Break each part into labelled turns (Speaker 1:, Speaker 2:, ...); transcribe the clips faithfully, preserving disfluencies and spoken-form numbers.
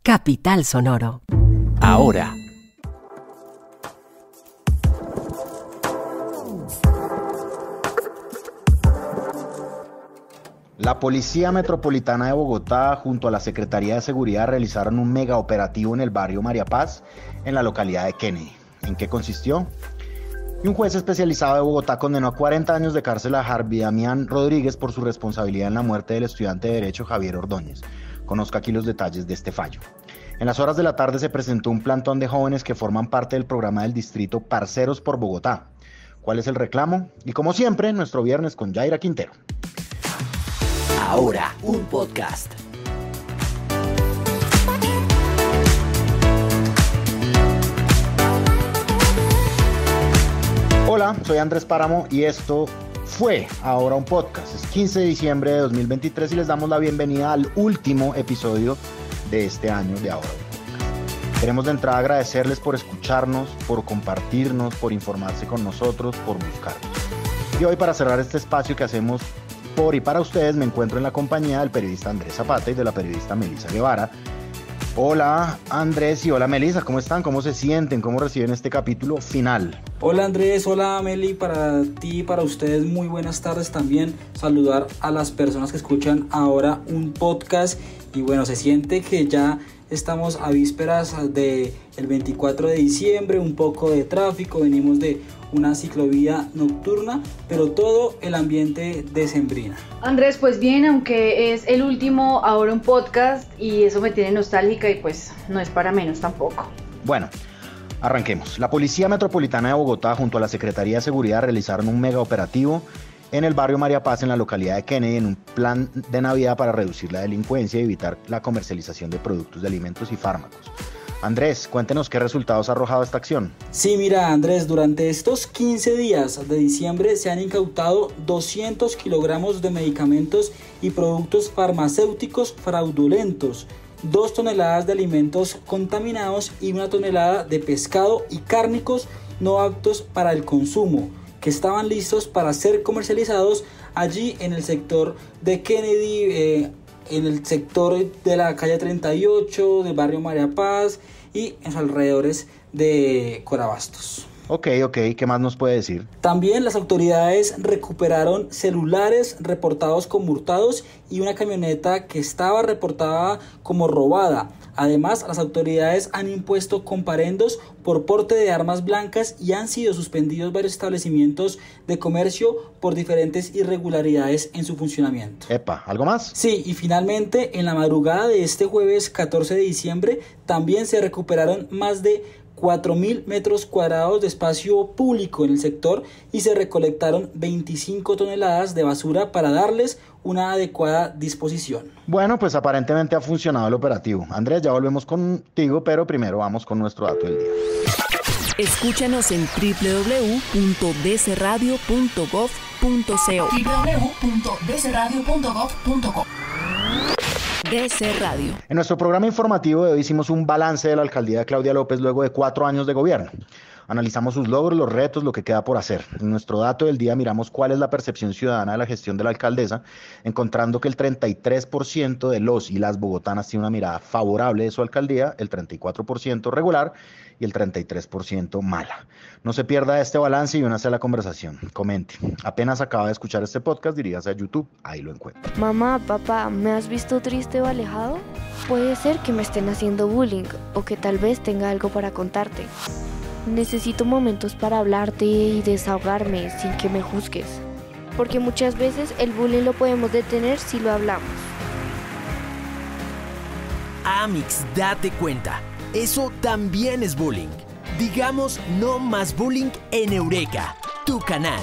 Speaker 1: Capital Sonoro.
Speaker 2: Ahora.
Speaker 3: La Policía Metropolitana de Bogotá junto a la Secretaría de Seguridad realizaron un mega operativo en el barrio María Paz, en la localidad de Kennedy. ¿En qué consistió? Y un juez especializado de Bogotá condenó a cuarenta años de cárcel a Harvey Damián Rodríguez por su responsabilidad en la muerte del estudiante de Derecho Javier Ordóñez. Conozca aquí los detalles de este fallo. En las horas de la tarde se presentó un plantón de jóvenes que forman parte del programa del distrito Parceros por Bogotá. ¿Cuál es el reclamo? Y como siempre, nuestro viernes con Yaira Quintero.
Speaker 2: Ahora, un podcast.
Speaker 3: Hola, soy Andrés Páramo y esto fue Ahora un podcast. Es quince de diciembre de dos mil veintitrés y les damos la bienvenida al último episodio de este año de Ahora un podcast. Queremos de entrada agradecerles por escucharnos, por compartirnos, por informarse con nosotros, por buscarnos. Y hoy, para cerrar este espacio que hacemos por y para ustedes, me encuentro en la compañía del periodista Andrés Zapata y de la periodista Melissa Guevara. Hola Andrés y hola Melissa, ¿cómo están? ¿Cómo se sienten? ¿Cómo reciben este capítulo final?
Speaker 4: Hola Andrés, hola Meli, para ti y para ustedes muy buenas tardes también. Saludar a las personas que escuchan ahora un podcast y bueno, se siente que ya estamos a vísperas del veinticuatro de diciembre, un poco de tráfico, venimos de una ciclovía nocturna, pero todo el ambiente decembrino.
Speaker 5: Andrés, pues bien, aunque es el último Ahora un podcast y eso me tiene nostálgica y pues no es para menos tampoco.
Speaker 3: Bueno, arranquemos. La Policía Metropolitana de Bogotá junto a la Secretaría de Seguridad realizaron un mega operativo en el barrio María Paz, en la localidad de Kennedy, en un plan de Navidad para reducir la delincuencia y evitar la comercialización de productos de alimentos y fármacos. Andrés, cuéntenos qué resultados ha arrojado esta acción.
Speaker 4: Sí, mira Andrés, durante estos quince días de diciembre se han incautado doscientos kilogramos de medicamentos y productos farmacéuticos fraudulentos, dos toneladas de alimentos contaminados y una tonelada de pescado y cárnicos no aptos para el consumo, que estaban listos para ser comercializados allí en el sector de Kennedy, eh, en el sector de la calle treinta y ocho, del barrio María Paz y en los alrededores de Corabastos.
Speaker 3: Ok, ok, ¿qué más nos puede decir?
Speaker 4: También las autoridades recuperaron celulares reportados como hurtados y una camioneta que estaba reportada como robada. Además, las autoridades han impuesto comparendos por porte de armas blancas y han sido suspendidos varios establecimientos de comercio por diferentes irregularidades en su funcionamiento.
Speaker 3: Epa, ¿algo más?
Speaker 4: Sí, y finalmente, en la madrugada de este jueves catorce de diciembre, también se recuperaron más de cuatro mil metros cuadrados de espacio público en el sector y se recolectaron veinticinco toneladas de basura para darles una adecuada disposición.
Speaker 3: Bueno, pues aparentemente ha funcionado el operativo. Andrés, ya volvemos contigo, pero primero vamos con nuestro dato del día.
Speaker 1: Escúchanos en doble u doble u doble u punto d c radio punto gov punto co.
Speaker 6: doble u doble u doble u punto d c radio punto gov punto co.
Speaker 1: D C Radio.
Speaker 3: En nuestro programa informativo de hoy hicimos un balance de la alcaldía de Claudia López luego de cuatro años de gobierno. Analizamos sus logros, los retos, lo que queda por hacer. En nuestro dato del día miramos cuál es la percepción ciudadana de la gestión de la alcaldesa, encontrando que el treinta y tres por ciento de los y las bogotanas tiene una mirada favorable de su alcaldía, el treinta y cuatro por ciento regular y el treinta y tres por ciento mala. No se pierda este balance y únase a la conversación. Comente. Apenas acaba de escuchar este podcast, dirígase a YouTube, ahí lo encuentra.
Speaker 7: Mamá, papá, ¿me has visto triste o alejado? Puede ser que me estén haciendo bullying o que tal vez tenga algo para contarte. Necesito momentos para hablarte y desahogarme sin que me juzgues, porque muchas veces el bullying lo podemos detener si lo hablamos.
Speaker 2: Amix, date cuenta, eso también es bullying. Digamos no más bullying en Eureka, tu canal.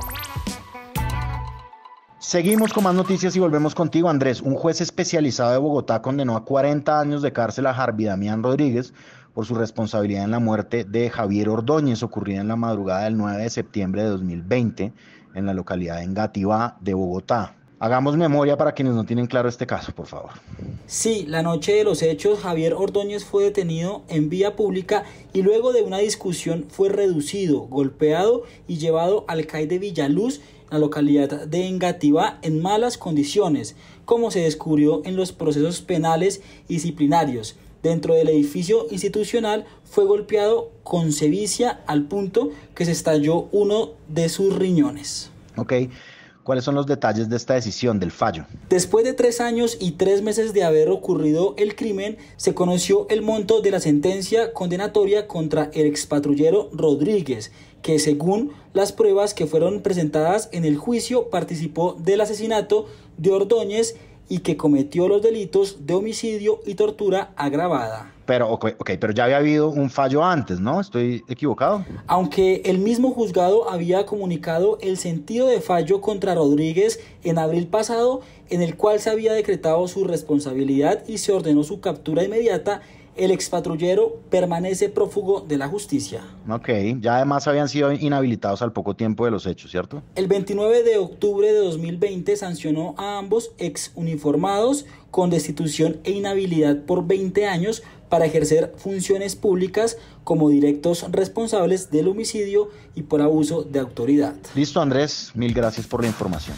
Speaker 3: Seguimos con más noticias y volvemos contigo, Andrés. Un juez especializado de Bogotá condenó a cuarenta años de cárcel a Harvey Damián Rodríguez por su responsabilidad en la muerte de Javier Ordóñez, ocurrida en la madrugada del nueve de septiembre de dos mil veinte en la localidad de Engativá de Bogotá. Hagamos memoria para quienes no tienen claro este caso, por favor.
Speaker 4: Sí, la noche de los hechos, Javier Ordóñez fue detenido en vía pública y luego de una discusión fue reducido, golpeado y llevado al C A I de Villaluz, en la localidad de Engativá, en malas condiciones, como se descubrió en los procesos penales y disciplinarios. dentro del edificio institucional fue golpeado con sevicia al punto que se estalló uno de sus riñones.
Speaker 3: Ok, ¿cuáles son los detalles de esta decisión, del fallo?
Speaker 4: Después de tres años y tres meses de haber ocurrido el crimen, se conoció el monto de la sentencia condenatoria contra el expatrullero Rodríguez, que según las pruebas que fueron presentadas en el juicio participó del asesinato de Ordóñez y que cometió los delitos de homicidio y tortura agravada.
Speaker 3: Pero, ok, okay, pero ya había habido un fallo antes, ¿no? ¿Estoy equivocado?
Speaker 4: Aunque el mismo juzgado había comunicado el sentido de fallo contra Rodríguez en abril pasado, en el cual se había decretado su responsabilidad y se ordenó su captura inmediata, el expatrullero permanece prófugo de la justicia.
Speaker 3: Ok, ya además habían sido inhabilitados al poco tiempo de los hechos, ¿cierto?
Speaker 4: El veintinueve de octubre de dos mil veinte sancionó a ambos ex uniformados con destitución e inhabilidad por veinte años para ejercer funciones públicas como directos responsables del homicidio y por abuso de autoridad.
Speaker 3: Listo, Andrés, mil gracias por la información.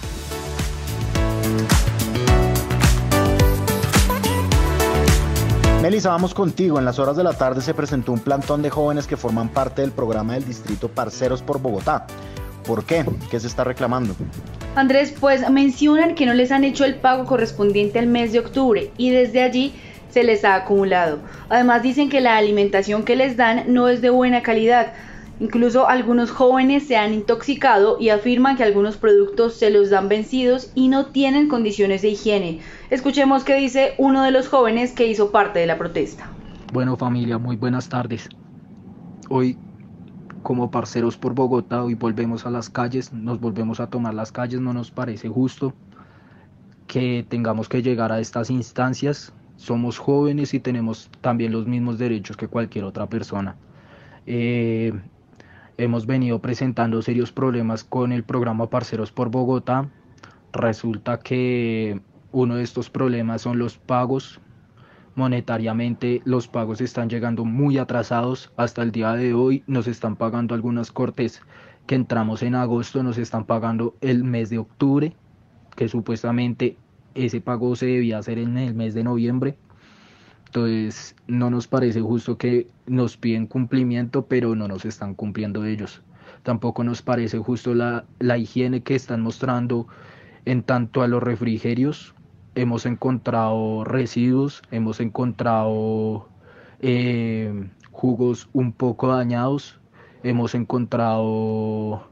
Speaker 3: Melissa, vamos contigo. En las horas de la tarde se presentó un plantón de jóvenes que forman parte del programa del distrito Parceros por Bogotá. ¿Por qué? ¿Qué se está reclamando?
Speaker 5: Andrés, pues mencionan que no les han hecho el pago correspondiente al mes de octubre y desde allí se les ha acumulado. Además dicen que la alimentación que les dan no es de buena calidad. Incluso algunos jóvenes se han intoxicado y afirman que algunos productos se los dan vencidos y no tienen condiciones de higiene. Escuchemos qué dice uno de los jóvenes que hizo parte de la protesta.
Speaker 8: Bueno, familia, muy buenas tardes. Hoy, como Parceros por Bogotá, hoy volvemos a las calles, nos volvemos a tomar las calles. No nos parece justo que tengamos que llegar a estas instancias. Somos jóvenes y tenemos también los mismos derechos que cualquier otra persona. Eh... Hemos venido presentando serios problemas con el programa Parceros por Bogotá. Resulta que uno de estos problemas son los pagos. Monetariamente los pagos están llegando muy atrasados. Hasta el día de hoy nos están pagando algunas cortes que entramos en agosto, nos están pagando el mes de octubre, que supuestamente ese pago se debía hacer en el mes de noviembre. Entonces no nos parece justo que nos piden cumplimiento, pero no nos están cumpliendo ellos. Tampoco nos parece justo la, la higiene que están mostrando en tanto a los refrigerios. Hemos encontrado residuos, hemos encontrado eh, jugos un poco dañados, hemos encontrado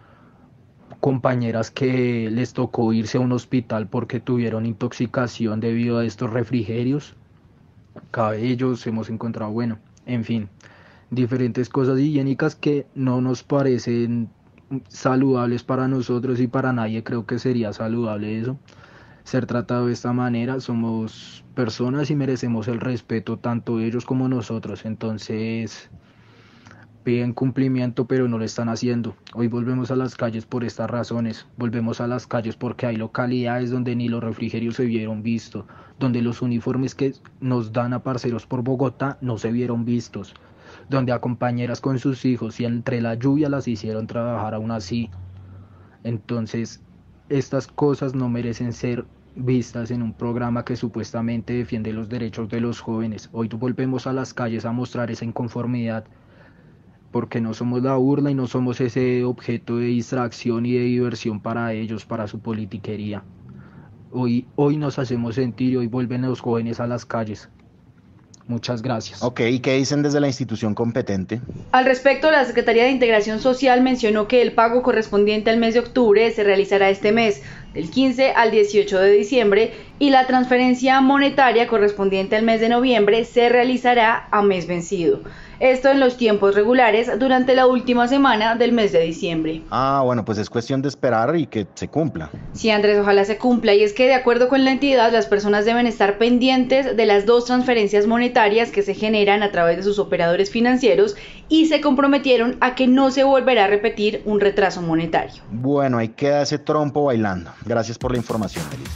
Speaker 8: compañeras que les tocó irse a un hospital porque tuvieron intoxicación debido a estos refrigerios. Cabellos hemos encontrado, bueno, en fin, diferentes cosas higiénicas que no nos parecen saludables para nosotros y para nadie. Creo que sería saludable eso, ser tratado de esta manera. Somos personas y merecemos el respeto, tanto ellos como nosotros. Entonces piden cumplimiento, pero no lo están haciendo. Hoy volvemos a las calles por estas razones. Volvemos a las calles porque hay localidades donde ni los refrigerios se vieron vistos, donde los uniformes que nos dan a Parceros por Bogotá no se vieron vistos, donde a compañeras con sus hijos y entre la lluvia las hicieron trabajar aún así. Entonces, estas cosas no merecen ser vistas en un programa que supuestamente defiende los derechos de los jóvenes. Hoy volvemos a las calles a mostrar esa inconformidad, porque no somos la burla y no somos ese objeto de distracción y de diversión para ellos, para su politiquería. Hoy, hoy nos hacemos sentir y hoy vuelven los jóvenes a las calles. Muchas gracias.
Speaker 3: Ok, ¿y qué dicen desde la institución competente?
Speaker 5: Al respecto, la Secretaría de Integración Social mencionó que el pago correspondiente al mes de octubre se realizará este mes, del quince al dieciocho de diciembre, y la transferencia monetaria correspondiente al mes de noviembre se realizará a mes vencido. Esto en los tiempos regulares durante la última semana del mes de diciembre.
Speaker 3: Ah, bueno, pues es cuestión de esperar y que se cumpla.
Speaker 5: Sí, Andrés, ojalá se cumpla. Y es que de acuerdo con la entidad, las personas deben estar pendientes de las dos transferencias monetarias que se generan a través de sus operadores financieros y se comprometieron a que no se volverá a repetir un retraso monetario.
Speaker 3: Bueno, ahí queda ese trompo bailando. Gracias por la información, Melissa.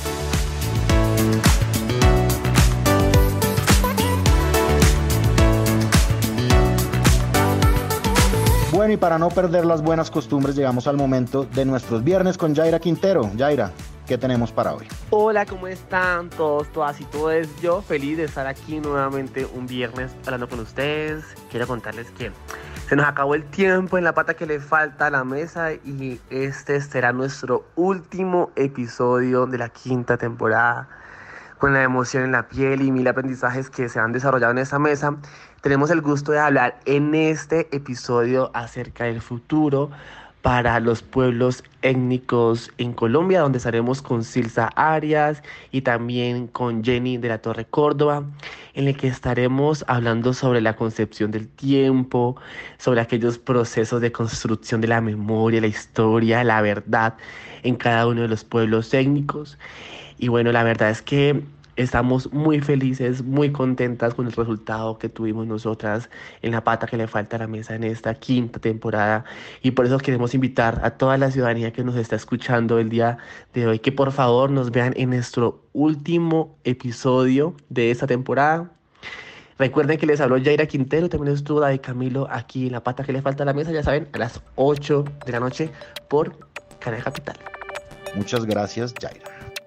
Speaker 3: Bueno, y para no perder las buenas costumbres, llegamos al momento de nuestros viernes con Yaira Quintero. Yaira. ¿qué tenemos para hoy?
Speaker 9: Hola, ¿cómo están todos, todas y todos? Yo feliz de estar aquí nuevamente un viernes hablando con ustedes. Quiero contarles que se nos acabó el tiempo en la pata que le falta a la mesa y este será nuestro último episodio de la quinta temporada. Con la emoción en la piel y mil aprendizajes que se han desarrollado en esta mesa, tenemos el gusto de hablar en este episodio acerca del futuro para los pueblos étnicos en Colombia, donde estaremos con Silsa Arias y también con Jenny de la Torre Córdoba, en el que estaremos hablando sobre la concepción del tiempo, sobre aquellos procesos de construcción de la memoria, la historia, la verdad en cada uno de los pueblos étnicos. Y bueno, la verdad es que estamos muy felices, muy contentas con el resultado que tuvimos nosotras en la pata que le falta a la mesa en esta quinta temporada. Y por eso queremos invitar a toda la ciudadanía que nos está escuchando el día de hoy que por favor nos vean en nuestro último episodio de esta temporada. Recuerden que les habló Yaira Quintero, también estuvo David Camilo aquí en la pata que le falta a la mesa, ya saben, a las ocho de la noche por Canal Capital.
Speaker 3: Muchas gracias, Yaira.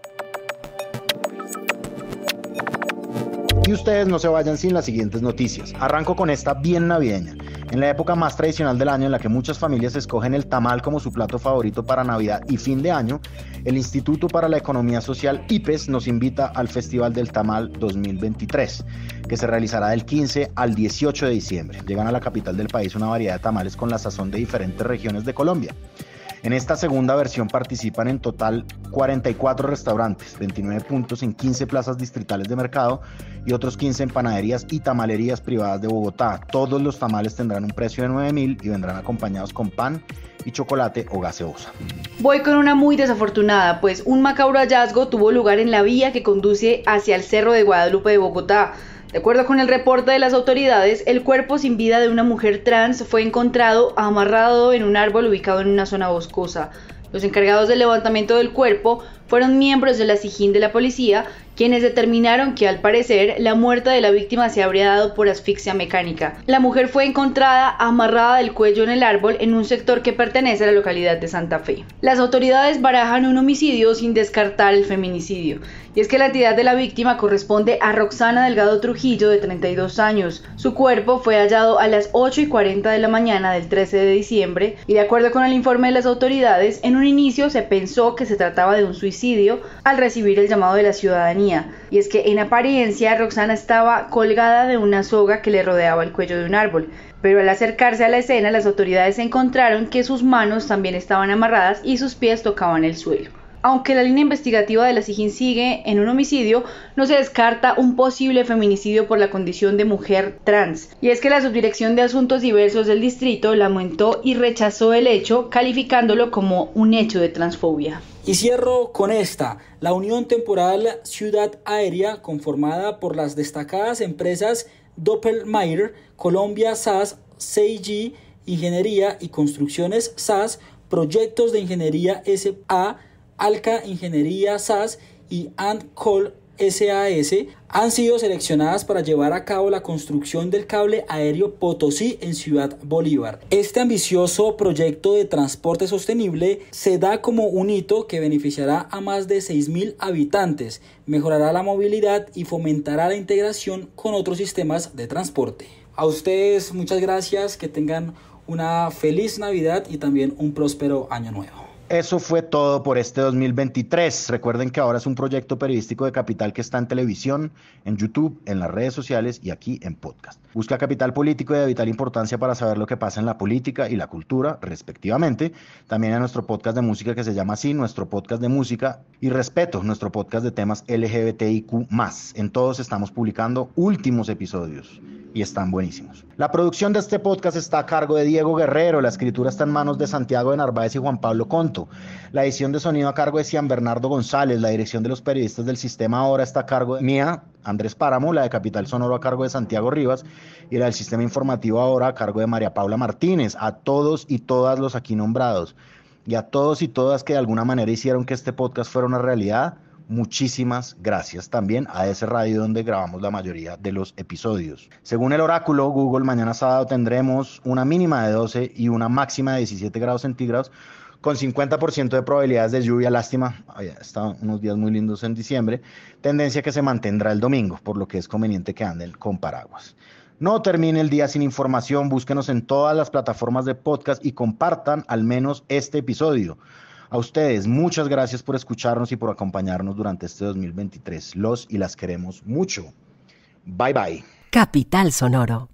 Speaker 3: Y ustedes no se vayan sin las siguientes noticias. Arranco con esta bien navideña. En la época más tradicional del año en la que muchas familias escogen el tamal como su plato favorito para Navidad y fin de año, el Instituto para la Economía Social I P E S nos invita al Festival del Tamal dos mil veintitrés, que se realizará del quince al dieciocho de diciembre. Llegan a la capital del país una variedad de tamales con la sazón de diferentes regiones de Colombia. En esta segunda versión participan en total cuarenta y cuatro restaurantes, veintinueve puntos en quince plazas distritales de mercado y otros quince en panaderías y tamalerías privadas de Bogotá. Todos los tamales tendrán un precio de nueve mil y vendrán acompañados con pan y chocolate o gaseosa.
Speaker 5: Voy con una muy desafortunada, pues un macabro hallazgo tuvo lugar en la vía que conduce hacia el Cerro de Guadalupe de Bogotá. De acuerdo con el reporte de las autoridades, el cuerpo sin vida de una mujer trans fue encontrado amarrado en un árbol ubicado en una zona boscosa. Los encargados del levantamiento del cuerpo fueron miembros de la SIJIN de la policía, quienes determinaron que al parecer la muerte de la víctima se habría dado por asfixia mecánica. La mujer fue encontrada amarrada del cuello en el árbol en un sector que pertenece a la localidad de Santa Fe. Las autoridades barajan un homicidio sin descartar el feminicidio. Y es que la identidad de la víctima corresponde a Roxana Delgado Trujillo, de treinta y dos años. Su cuerpo fue hallado a las ocho y cuarenta de la mañana del trece de diciembre y de acuerdo con el informe de las autoridades, en un inicio se pensó que se trataba de un suicidio al recibir el llamado de la ciudadanía. Y es que en apariencia Roxana estaba colgada de una soga que le rodeaba el cuello de un árbol, pero al acercarse a la escena las autoridades encontraron que sus manos también estaban amarradas y sus pies tocaban el suelo. Aunque la línea investigativa de la SIJIN sigue en un homicidio, no se descarta un posible feminicidio por la condición de mujer trans. Y es que la Subdirección de Asuntos Diversos del distrito lamentó y rechazó el hecho, calificándolo como un hecho de transfobia.
Speaker 4: Y cierro con esta, la Unión Temporal Ciudad Aérea, conformada por las destacadas empresas Doppelmayr, Colombia S A S, C I G, Ingeniería y Construcciones S A S, Proyectos de Ingeniería S A, Alca Ingeniería S A S y Antcol S A S han sido seleccionadas para llevar a cabo la construcción del cable aéreo Potosí en Ciudad Bolívar. Este ambicioso proyecto de transporte sostenible se da como un hito que beneficiará a más de seis mil habitantes, mejorará la movilidad y fomentará la integración con otros sistemas de transporte. A ustedes muchas gracias, que tengan una feliz Navidad y también un próspero año nuevo.
Speaker 3: Eso fue todo por este dos mil veintitrés. Recuerden que ahora es un proyecto periodístico de Capital que está en televisión, en YouTube, en las redes sociales y aquí en podcast. Busca Capital Político y de vital importancia para saber lo que pasa en la política y la cultura, respectivamente. También en nuestro podcast de música que se llama así, nuestro podcast de música y Respeto, nuestro podcast de temas L G B T I Q más. En todos estamos publicando últimos episodios y están buenísimos. La producción de este podcast está a cargo de Diego Guerrero, la escritura está en manos de Santiago de Narváez y Juan Pablo Conto, la edición de sonido a cargo de Cian Bernardo González, la dirección de los periodistas del Sistema Ahora está a cargo de mía, Andrés Páramo, la de Capital Sonoro a cargo de Santiago Rivas y la del Sistema Informativo Ahora a cargo de María Paula Martínez. A todos y todas los aquí nombrados y a todos y todas que de alguna manera hicieron que este podcast fuera una realidad, muchísimas gracias. También a ese radio donde grabamos la mayoría de los episodios. Según el oráculo Google, mañana sábado tendremos una mínima de doce y una máxima de diecisiete grados centígrados, con cincuenta por ciento de probabilidades de lluvia. Lástima, están unos días muy lindos en diciembre, tendencia que se mantendrá el domingo, por lo que es conveniente que anden con paraguas. No termine el día sin información, búsquenos en todas las plataformas de podcast y compartan al menos este episodio. A ustedes, muchas gracias por escucharnos y por acompañarnos durante este dos mil veintitrés. Los y las queremos mucho. Bye bye.
Speaker 10: Capital Sonoro.